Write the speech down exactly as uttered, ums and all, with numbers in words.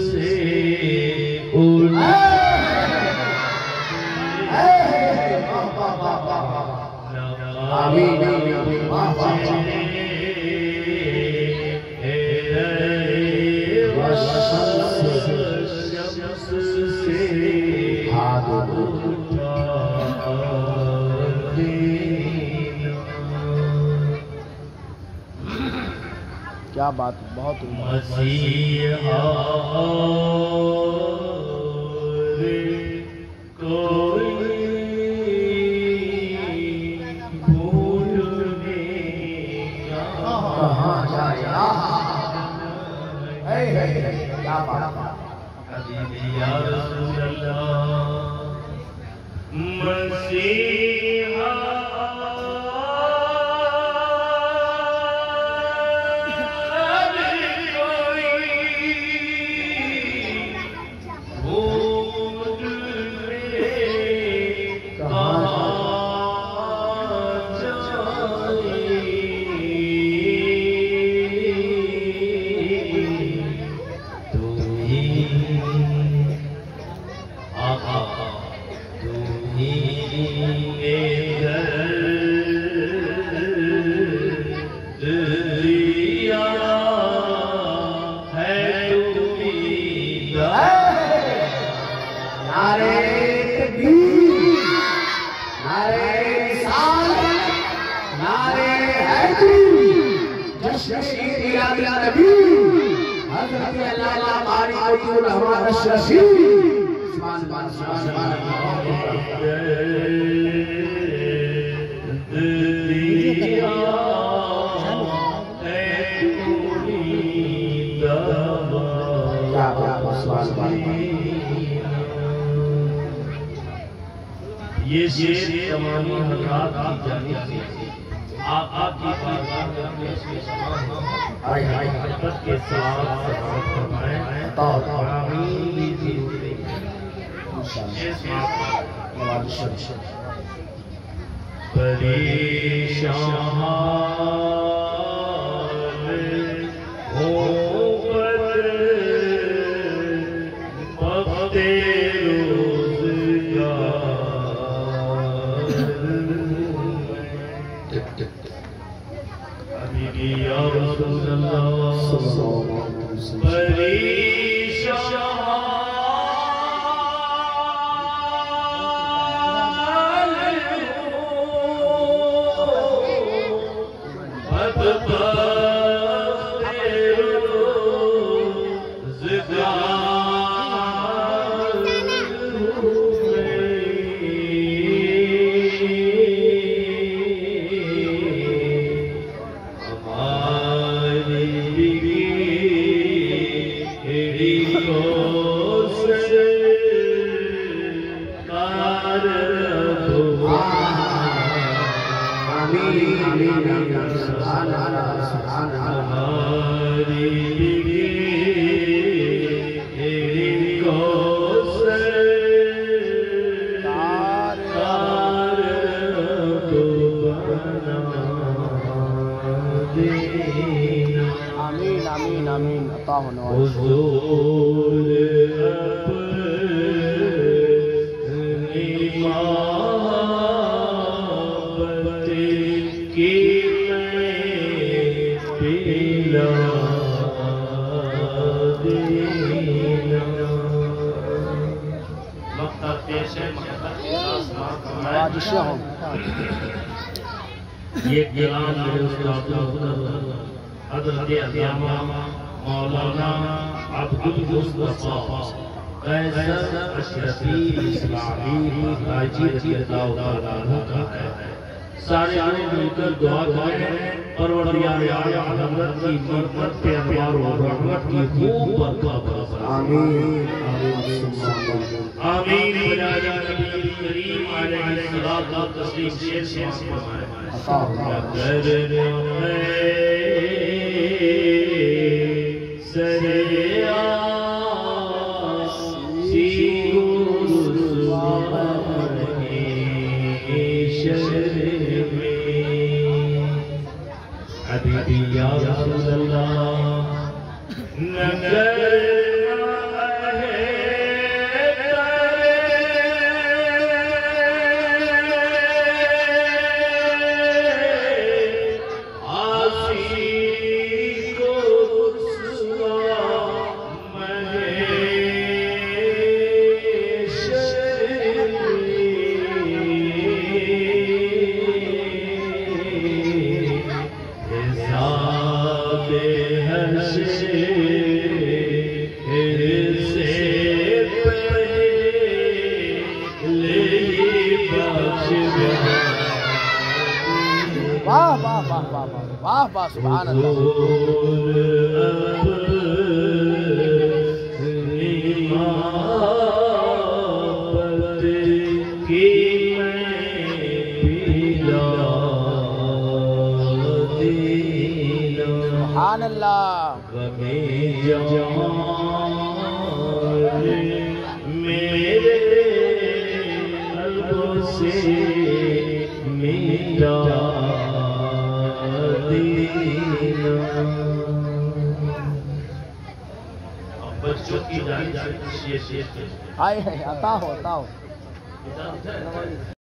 से उड़ आमीन क्या बात, बहुत मसीहा कोई भूलने कहाँ जाया। क्या बात, या रसूल अल्लाह मसीहा ये शेर तमामी हज़रात की जानिब से आप आपकी बारगाह में इसमें सलाम मोहब्बत के साथ सलाम फरमाएं। आमीन कीजिए। परेशान हो पते या रसूल अल्लाह परेशान आमीन आमीन आमीन अता होने वाली ये कलाम मेरे उस्ताद हज़रत अल्लामा मौलाना अब्दुल मुस्तफा कैसर अशरफी इस्लामी राजी रज़ियल्लाहु तआला अन्हु का है। सारे लोग मिलकर दुआ करें परवरदिगार आलम की मरहमत पे अनवार और रहमत की खूब बरकत बरसे। आमीन आमीन। या नबी करीम अलैहिस्सलातु व तस्लीम शेर शेर फरमाए। हबीबी या रसूल अल्लाह नगर वाह वाह सुभान अल्लाह। सुभान अल्लाह। मेरे कल्ब से मेरा दीना। बच्चों की जान जान आए हैं, अता हो अता हो।